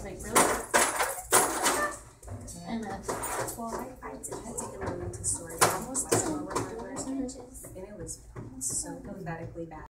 like, really? And well, I had taken them into storage almost like over 500 inches, and it was so pathetically bad.